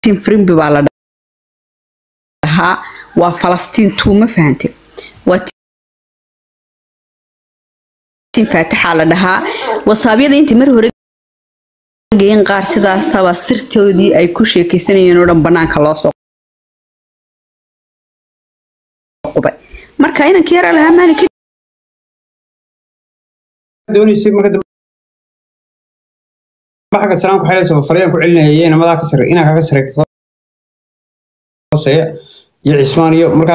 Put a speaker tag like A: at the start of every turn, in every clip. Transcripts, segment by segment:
A: تيم فريم ببالا ها وفلسطين تو ما فهمتي وتيم فاتح على لها وصابيدا انت مر هore geen qaar sidaas taba sirtoodii ay ku sheekaysanayeen oo dhan banaanka loo soo qubay marka inanka yar lahaa maalinka
B: doonaysi marka maxaa salaam ku xirayso fariyaan ku celinayeen amada ka sare ina ka sare hoosaya iyo Ismaaniyo marka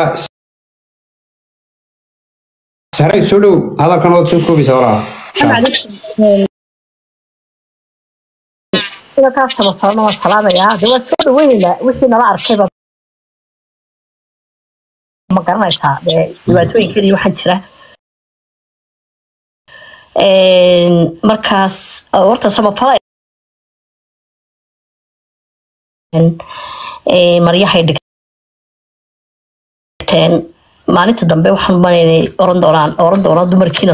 B: saray soo dhow hadalkan oo soo koobisa walaal
C: إذا كان سبصرنا والسلام يا جوا سود وين وين لا أركبه ما قرنا يسا دبعتوين كذي واحد ترى مركز ورطة سما فلا مريا هيدك تين ما نتدم به وحن بني أورندوران دمركينا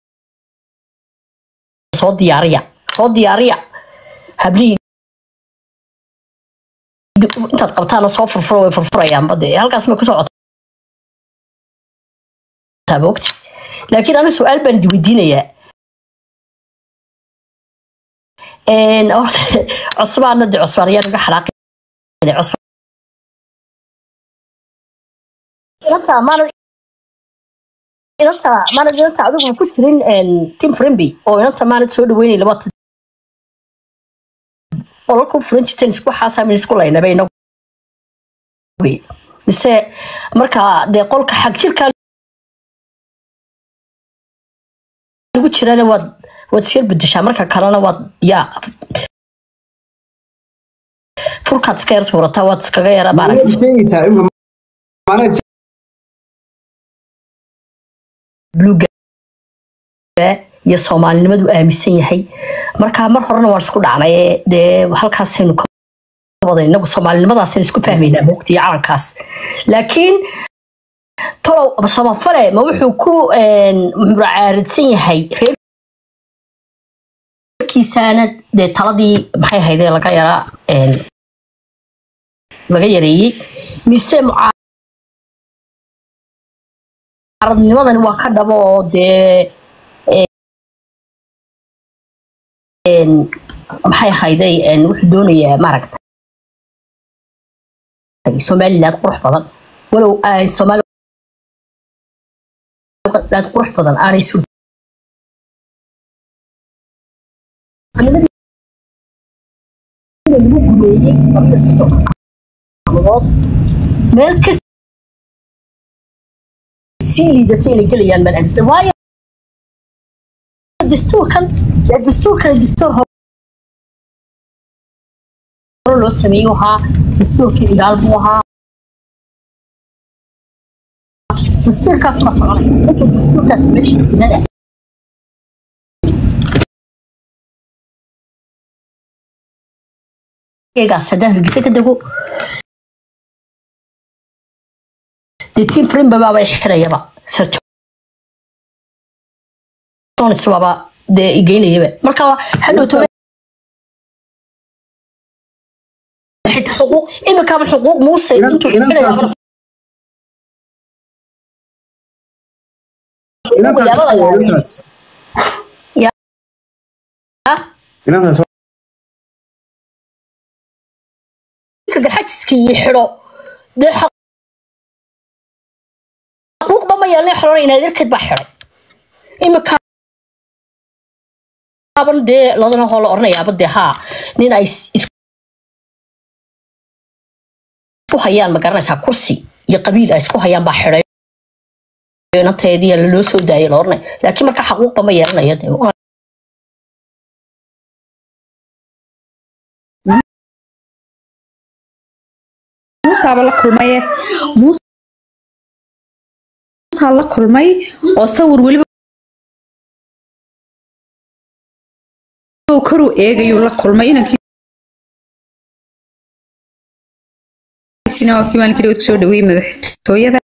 C: صوت ديارية habli inta qabtaan soo furfurayaan bade halkaas ma ku socotaa boogti laakiin ana su'aal baan weydiinayaa horta cusbaana de cusbaaniyaan uga xalaaqay cusbaan inta adigu ku jirin team friendly oo inta maana soo dhaweynay laba ولكن فرنش تنسكو حاسة من سكولا هنا بينه بس مركا ده قولك حق شركة لقيت شرانا وتصير بدش مركا كلانا يا فرقة سكيرت ورا توات سكغيرة بارك بلوجا يا صومالي لمدو آمسين يحي مركا مر horena waan isku dhacnay de halkaas aynu ka waday inagu Soomaalinimadaas isku fahmayna waqti calankaas laakiin tolo sama fale ma wuxuu ku muraacidsan yahay reerkiisana de taladii maxay hayday laga yareeyay mise mucaaradnimadan waa ka dhabo de maxay hayday wuxuu doonayaa maaragtay Soomaaliland qurux badan walow ay Soomaaliland qurux badan aanay soo meel ka sii liidatay inay gelayaan malcabsi waayo الدستور كان الدستور هو لو سميوها دستور كذي قالبوها دستور كاس مصر دستور كاس ليش كذا إيه قاعد سداه الجسد كده دتين فريم بابا يحرى يبا سرت سوابا de igeynayaba marka hadhow to xita xuquuq imika ma xuquuq muuse intuu xirayaba ya xajiskii xiro de xuquuq ba ma yeelan xiro inay dirkad ba xiray imika aban de ladana hol ornaya bade ha nin ay isku hayaan ma garanaysa kursi iyo qabiil ay isku hayaan ba xiray inanteedii la loo soo daayay lornay laakiin marka xaquuq ma yeelanayo de
A: Musa la kulmay oo sawir waliba كرو إيجي ولا كل ما ينكي سينما في مالك لو تسوي دوي مدح تويا ذا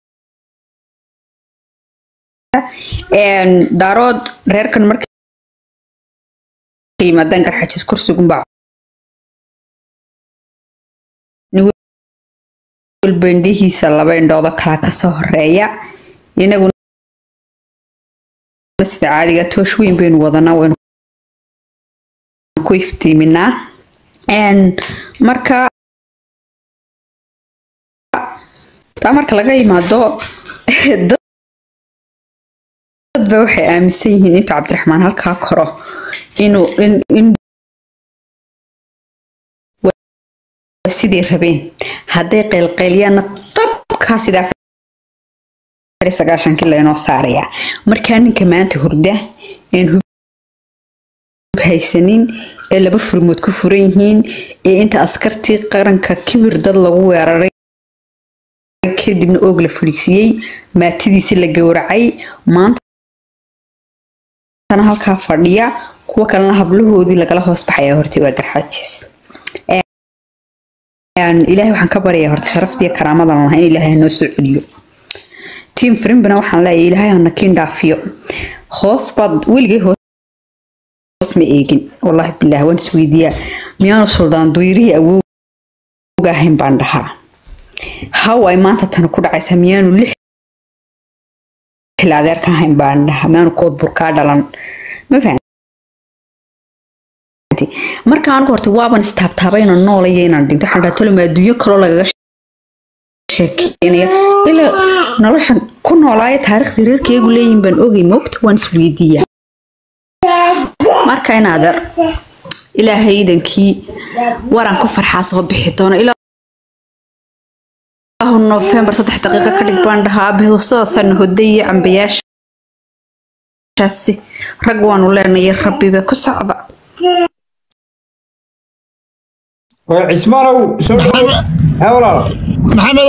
A: إن دارود رير كان مركي ما دنكر حجز كرسي جنبع walbandihiisa laba indhooda kala ka soo horeeya inaguna sida caadiga toosh weyn baynu wadanaa waynu ku iftiiminaa marka laga yimaado dadba waxay aaminsan yihiin inta Cabdiraxmaan halkaa koro inuu sidii rabeen hadday qeylqeyliyana tabka sida 9 kilo inoo saaraya marka ninka maanta hurda in haysanin ee laba furmood ku furan yihiin ee inta askartii qaranka kibir dad lagu weeraray kadibna oog la fuligsiyay maatidiisi la gowracay maanta halkaa fadhiya kuwa kalena hablahoodii lagala hoos baxaya hortii waa garxaajis ilaahay waxaan ka baryaa horta sharafta iyo karaamada lahayn ilaahay noo soo celiyo team frimbana waxaan leeyahay ilaahay hana kiin dhaafiyo hoos bad weligay hoos ma eegin wallahi billaah waan isweydiyaa miyaanu suldaan duyrihi awowga ahayn baan dhahaa how ay maanta tan ku dhacaysaa miyaanu lix adeerka ahayn baan dhahaa miyaanu kood burkaa dhalan ma fahanti marka aan horta waaban istaabtaabayna noolaya inaan dhinto waxaan dhahaa tolma adduunyo kaloo lagaga sheekeynaya ilaa noloshan ku noolaaya taariikhda reerkaygu leeyihiin baan ogay moogta waan isweydiiyaa marka in adeer ilaahay idankii waran ku farxaa soo bixi doono ilaa November 3 daqiiqo ka dhig baan dhahaa beesada san hoday cambayaashaasi rag waanu leenahay rabbiba ku socda
B: وعثمانو سوق أولا
D: محمد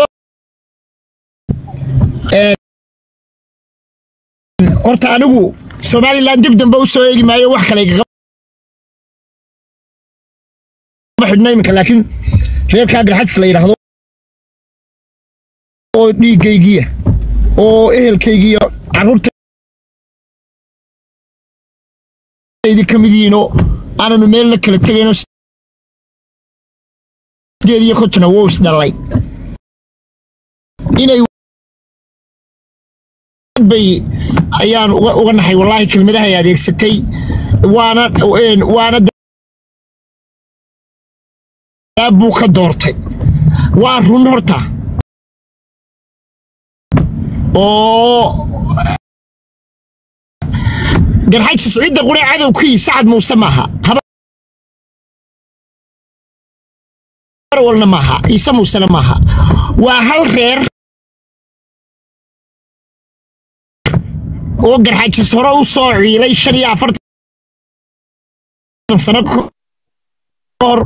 D: horta anigu Somaliland dib dambe u soo eegi maayo wax kale iga xidhnay marka laakiin reerka garxads la yiraahdo oo dhiigaygiya oo ehelkaygiya carruurtaydi kamidiino aananu meel la kala tagayno geediyo kotna wuu isdhalay inay bay ayaan uga naxay wallahi kelmadaha ay adeegsatay waana buu ka doortay waa run horta oo garxads ciidda qura cadowkii Sacad Muuse maaha walna maaha Isa Muuse maaha waa hal reer oo garxads hore u soo ciilay 45 sano hor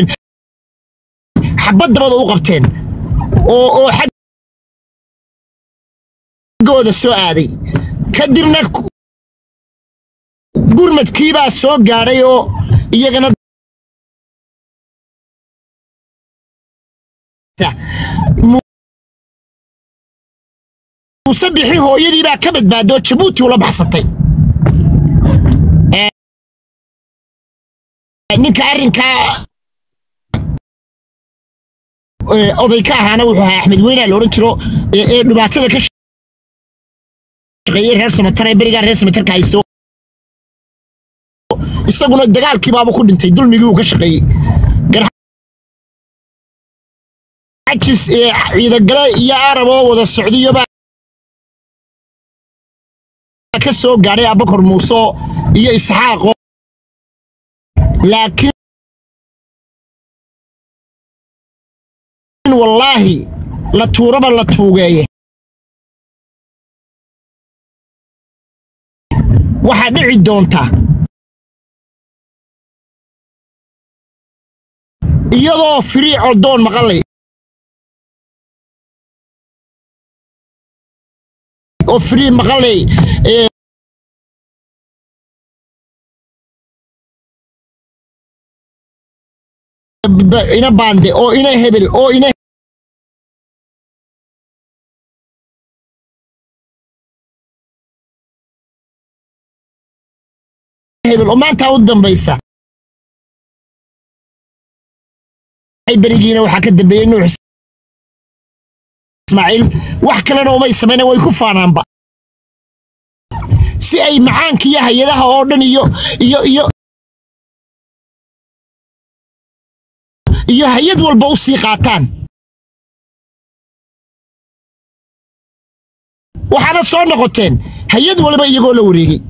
D: xabad dabada u qabteen oo xaggooda soo aaday kadibna gurmadkii baa soo gaadhay oo iyagana musabixi hooyadii baa ka badbaado Djibouti ula baxsatay ninka arrinka oday ka ahaana wuxuu ahaa Axmed Weyne la oran jiro ee dhibaatada ka shaqeeyay reer Samatar beriga reer Samatar ka haysto isaguna dagaalkii baaba ku dhintay dulmigii uu ka shaqeeyay garxads ciidagale iyo Arab oo wada Socdiyo baa ka soo gaaray Abubakar Muuse iyo Isxaaq laakiin wallahi la tuuraba la tuugeeye waxa dhici doonta iyadoo free doon maqalay oo free maqalay ina bande oo ina hebel oo ina hebel oo maanta u dambaysa ay barigiina waxa ka dambeeyay Nuux إسماعيل وحكلنا وما يسمينا ويكفانا با si ay macaanka iyo hay'adaha oo dhan iyo hay'ad walba u sii qaataan waxaana soo noqoteen hay'ad walba iyagoo la wareegay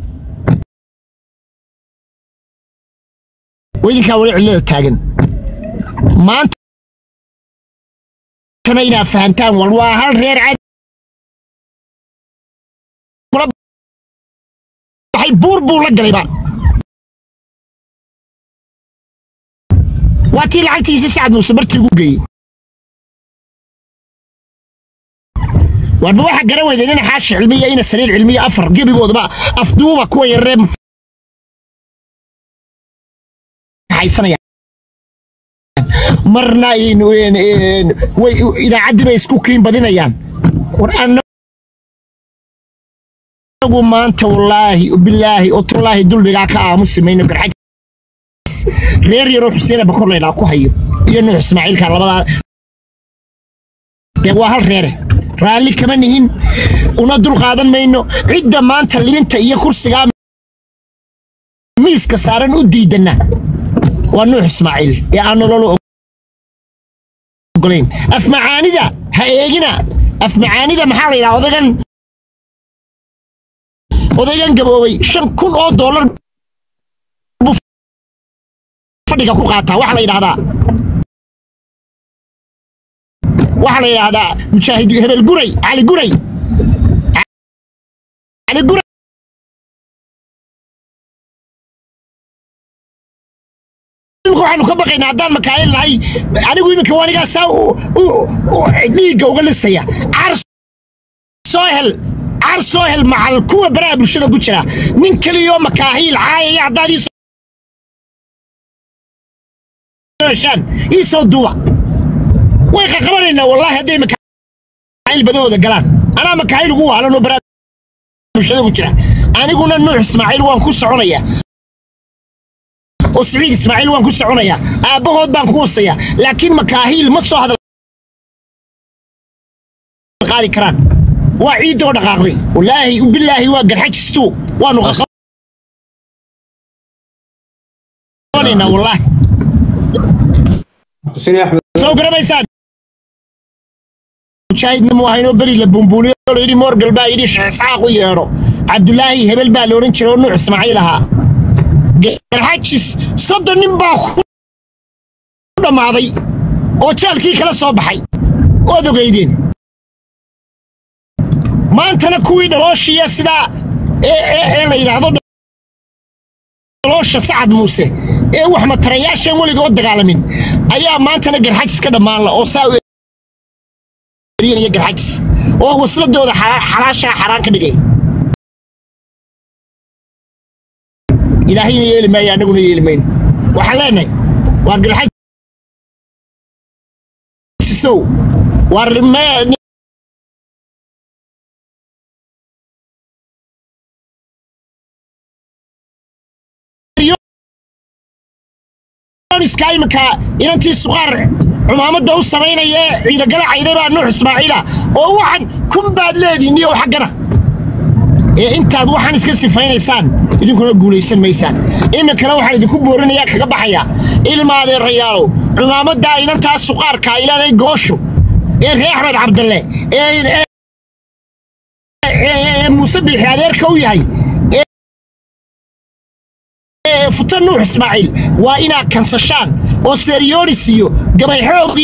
D: weydinka wali cilada taagan maanta kana ina fahantaan waa hal reer cad waxay buur la galay ba waatii lacagtiisa Sacad Muuse bartii ugu geeyay warba waxa garan weydeen in xaash cilmiya ina sariir cilmiya afar gebigoodaba afduuba kuwa yareem haysanaya marna in way idaacadii bay isku kiin badinayaan war anagu maanta wallaahi billahi otullaahi dulbiga ka aamusimayno garxaj reer yaro Xuseen Bakor leeyahay ku hayo iyo Nuux Ismaaciil ka labada waa hal reer raali kama nihin una dul qaadan mayno cidda maanta libinta iyo kursiga miiska saaran u diidana waa Nuux Ismaaciil ee aan nolol ogoleyn af macaanida ha eegina af macaanida maxaa la yiraahdaa odaygan gaboobay $5,000 fadhiga ku qaata waxa la yiraahdaa mujaahid hebel guray ali guray waxaanu ka baqaynaa haddaan makaayil lahay anigu iminka wanigaa saa dhiigga uga lisaya عار سوهل مع الكوة برا بالشدة قلتنا من كل يوم مكاهيل عاية عدادي سوشان يسو الدواء ويقى قبرنا والله هدي مكاهيل بدو ذا قلان أنا مكاهيل قوة على أنه برا بالشدة قلتنا أنا قلنا نوح إسماعيل وان كوس عنيا وسعيد إسماعيل وان كوس عنيا أبوهد بان كوسيا لكن مكاهيل مصو هذا قاضي كران وعيد ودقاقي والله وبالله واقر حجستو وانو غصبنا والله
B: حسين أحمد
D: سوق رميسان شاهدنا موهينو بري لبنبولي يدي مورقل با يدي إسحاق ويهرو عبد الله هبل با لورين شرو نوح إسماعيلها الحجس صدر نمبا خودة ماضي وشالكي كلا صوبحي وذو قيدين ما أنت نكوي دروش يا سدا إيه يراضو دروش سعد موسى إيه وحمد ترياش يقول يقعد دقالمين أيام ما أنت نقر حجس كده ما الله أوساوي رين يقر حجس أو وصلت ده حراشة حران كده جاي إلهي يلي ما يعنقون يلمين وحلاني وقر حجس سو ورما سكاي مكا إن أنتي صغار عمامة دو السمين إذا قلع عيدي بقى نوح إسماعيلة ووحن كم بعد لادي نيو حقنا أنت وحن اسكسي فين إنسان إذا كنا نقول إنسان ميسان إما كنا وحن إذا كنا بورنا إياك قبحيا إلما هذا الرجال عمامة دا إن أنت صغار كايلا ذي قوشو إيه أحمد عبد الله إيه مسبح هذا الكوي فتن نوح إسماعيل وإنا كنسشان وسيريونيسيو قبل حوق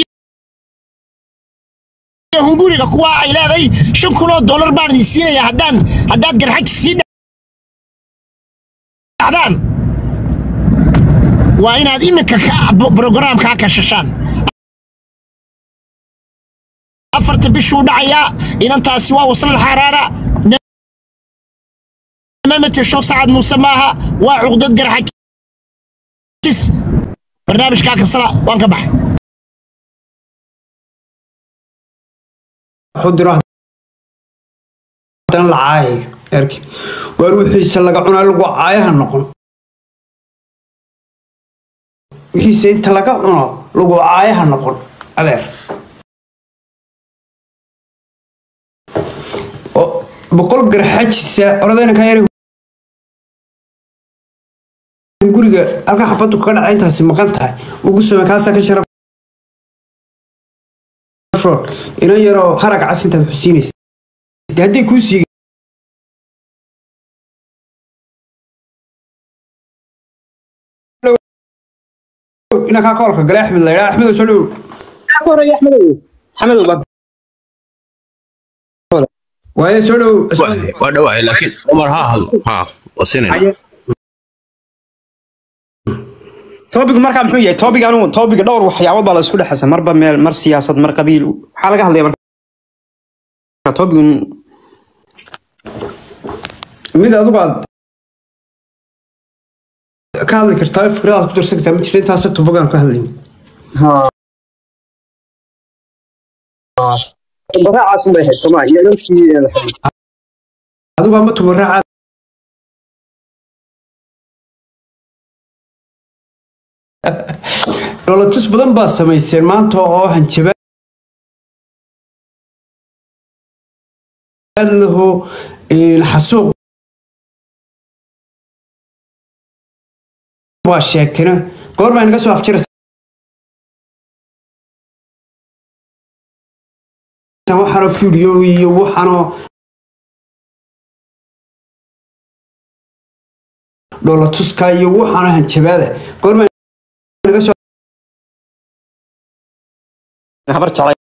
D: هنقولي كوا إلى ذي $5,000 بعد السنة يا هدان قرحك السنة هدان وإنا ذي مك برنامج كاكششان أفرت بشو دعيا إن أنت سوا وصل الحرارة ما شو سعد مسماها وعقدة قرحك برنامج كاك الصلاة وانكبح
B: حضره دان العاي اركي وروحي سلقا عنا لغو عايها نقول وحي سيد تلقا عنا لغو عايها نقول أبير بقول قرحتش أردنا كاير guriga halka xabadu ka dhacay intaas maqan tahay ugu soo makaasa ka sharaf ina yaro harag casinta xusiinaysa hadii ku sii ina ka koolka galay Axmed la yiraahdo Axmed soo dhow ka horay Axmed baa way soo dhow
E: waa dhawaay laakiin Umar ha wasinay
B: topic marka muxuu yahay topic dhowr waxyaabo baa la isku dhaxaysan marba meel mar siyaasad mar qabiil waxa laga hadlayaa marka topic mid adigu aad ka hadli kartaa fikradaad ku darsan kartaa mid intaas topic-aan ka hadlayno baraacaas bay hay Soomaaliya dadkii adigu ama tumaraaca dowladtus badan baa samayseen maanta oo hanjabaad lahu xasuuq waa sheegtayna goorma inaga soo afjiraysaa waxaana video iyo waxaana dowladtuska iyo waxaana hanjabaada goorma habar jacay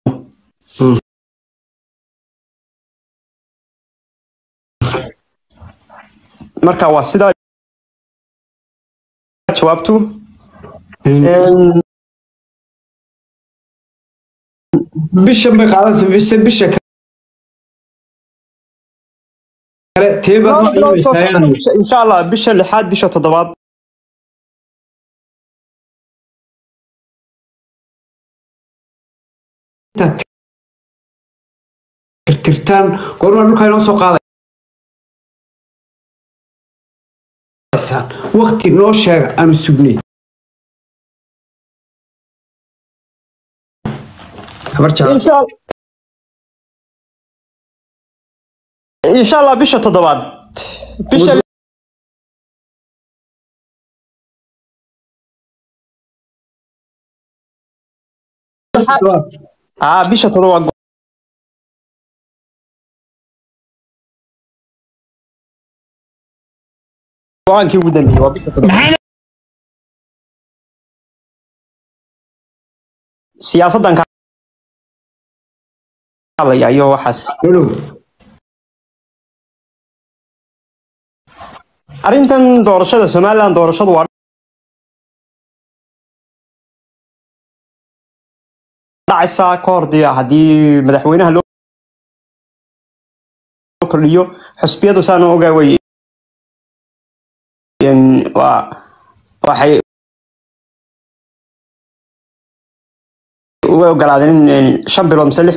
B: marka waa sida jawaabtu bisha bay qaadatay bisha kale teeba insha Allah bisha lixaad bisha toddobaad tirtirtaan goorma dhulka inoo soo qaadaysaan waqti noo sheega aanu sugnay insha Allah bisha toddobaad bisha bisha toddobaad go'aankii ugu dambeeyay waa bisha toddobaad siyaasaddan ka hadlaya iyo waxaas arrintan doorashada Soomaaliland doorashadu waa dhacaysa koordhiya hadii madaxweynaha loo kordhiyo xisbiyadu saan ogaa way waxay uga ogolaadeen in 5 bilood mise 6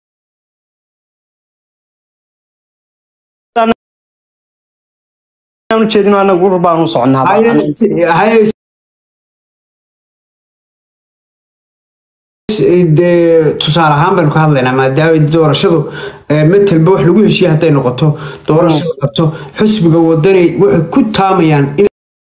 B: aanu jeedino anagu urban u soconaa tusaale ahaan baynu ka hadlaynaa maadaama doorashadu metelba wax lagu heshiiyay hadday noqoto doorashada qabto xisbiga wadani waxay ku taamayaan in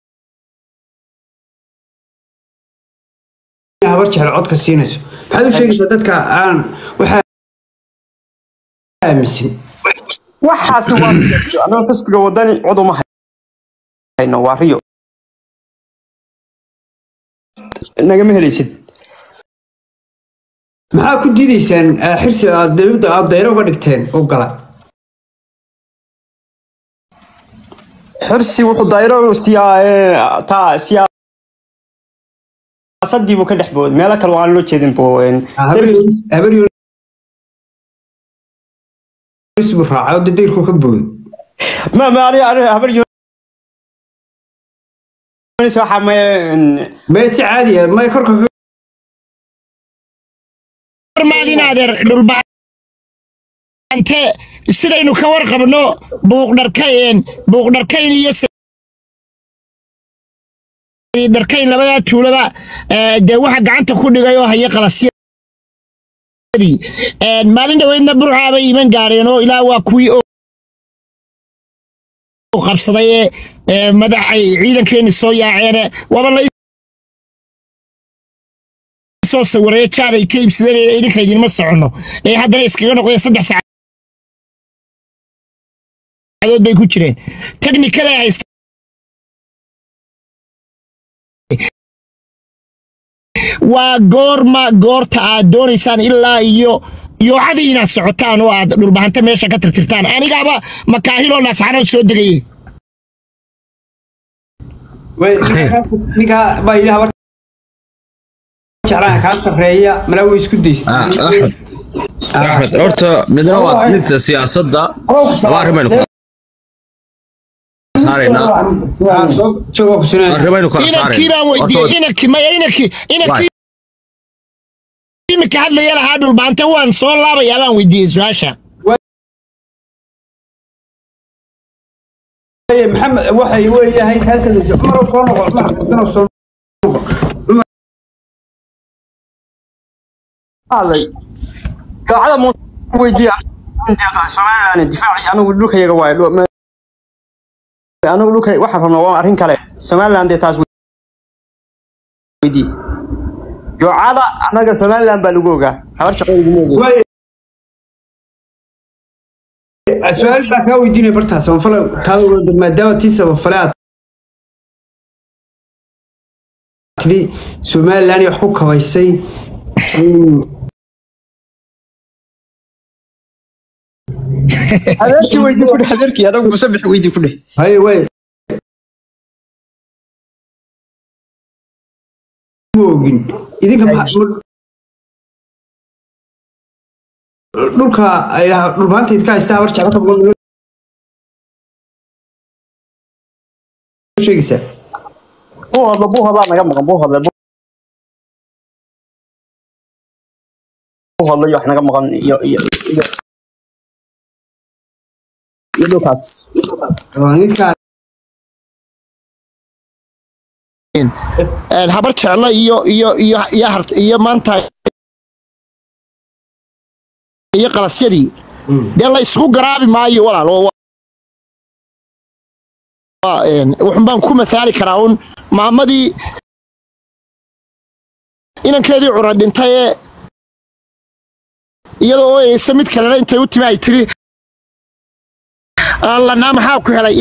B: habar jecel codka siinayso maxaad u sheegaysaa dadka aan waxa aaminsan waxaas waa anoo xisbiga wadani cod uma hayno waa riyo nagama helaysid maxaa ku diidaysaan xirsi aad dayro uga dhigteen oo gala xirsi wuxuu dayro siyaasadii buu ka dhex booday meelo kale waan loo jeedin buu habar isbu raacay oo dayrku ka booday ma habar waxa ma si caadi ah ma korka
D: maadinaadeer dhulbaante sidaynu ka warqabno buuqdharkayn iyo darkayn labada tuulaba de waxa gacanta ku dhigay oo haya qalasyadii maalin dhaweydna burcaaba iman gaareen oo ilaa waa kuwii qabsaday madax ay ciidankeeni soo yaaceen waba la soo sawiray jaad ay ka iibsadeen idinka idinma socono haddana iskaga noqdeen 3 saacadood bay ku jireen technical ay haysta waa goorta aad doonaysaan ilaa iyo cadi inaad socotaan oo aad dhulbahanta meesha ka tirtirtaan anigaaba makaahilo laasxanood soo degayay
B: ninka baa ilaah war jeclaan ka sareeya malawi isku daystay
E: axmed horta midna waa midda siyaasadda waa arrimaynu saarayna
B: joogo ku sinay
E: arrimaynu kala saarayna
D: inakii baan weydiiyey inakii imika hadlaya lahaa dhulbahanta waan soo laabayaa baan weydiiyey su-aasha
B: محمد وحي ويا هي حسن عمر وصونق ما حسن وصونق هذا قاعده مو ويدي انت سومالان دفاعي انا اقول لك يا وايد انا اقول لك waxa rabna waa arin kale Soomaaliland taas weydi yoocada anaga Soomaaliland baa lagu ogaa habar shaqada lagu ogaa السؤال ده كان ويديني برتها سوفلا كانوا ما دام تيسا وفلات لي سومال لاني حقوق كويسي هذاك ويدي كله هذاك هذا مسبح ويدي كله هاي وين موجين إذا كان dhulka ay dhulbaanta idka haystaa war jacabka boqol sheegaysa buu hada naga maqan buu hada wax naga maqan iyo dhulkaas ninka
D: habar jecla iyo maanta iyo qalasyadii la isku garaabi maayo walaal waxaan baan ku masaali karaa un maamadii inankeedii curad dhintay iyadoo ay samid kale intay u timay tiri alla naam maxaa ku helay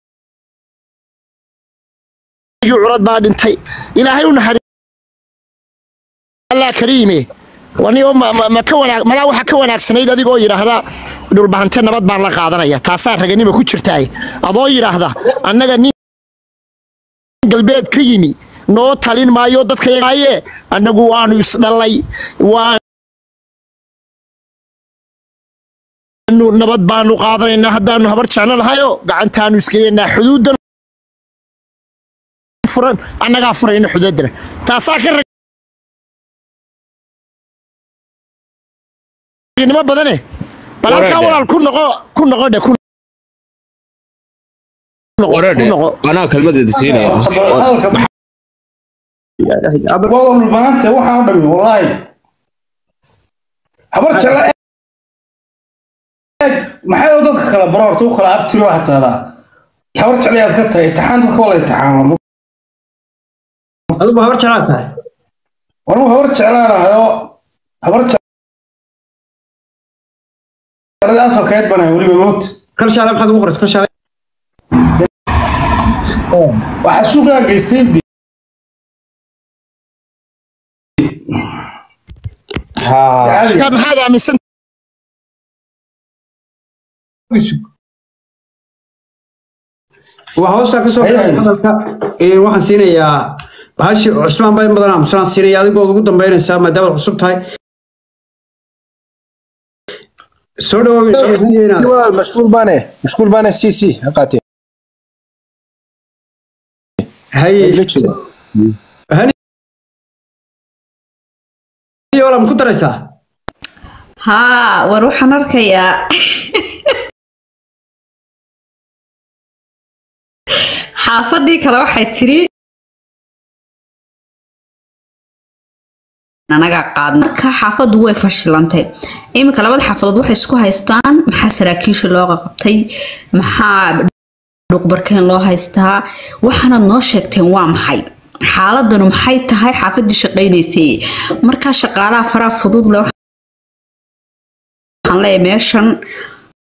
D: inankeedii curad baa dhintay ilaahay u naxariiso Allah kariime wani ma ka wanaag mala waxa ka wanaagsanayd adigoo yiraahda dhulbahante nabad baan la qaadanaya taasaa raganimo ku jirtay adoo yiraahda annaga nin galbeed ka yimi noo talin maayo dadka yaaye annagu waanu isdhalay waanu nabad baanu qaadanayna haddaanu habar jeclan lahayo gacantaanu iskayeena xuduudan furan annaga furayna xuduudana taasaa ka nima badane balka walaal ku noqo de ku noqo
E: ana kalmadeeda siinaya
F: abadoo dhulbahanta waxa u dhami wallahi habar jecla maxay dadka kala baroorto kala abtiro hatada habar jeclayaad ka tahay taxan dadka wala taxaamo
B: adigu habar jecla tahay
F: waru habar jeclaanayo habar هذا أصل كيد بنا ولي بموت
B: كل شهر محد مخرج كل شهر
F: وحسوق يا جيستين دي
D: كم هذا من سنة
B: وهوسا كسو waxaan siinayaa bahashi Usmaan bay madana musaan siinayaa adigoo ugu dambeynaysa maadaama cusub tahay
G: مشغول بانه سي هقاتي
B: هاي هاني ولا ما كنت رئيسة
A: ها وروح نركيا حافظي كلا waxay tiri anaga qaad marka xaafadu way fashilantay imika labada xaafadood waxay isku haystaan maxaa saraakiisha loo qabtay maxaa dhuqbarkeen loo haystaa waxaana noo sheegteen waa maxay xaaladanu maxay tahay xaafadii shaqeynaysay marka shaqaalaha faraha fudud leh waxaan leeyahay meeshan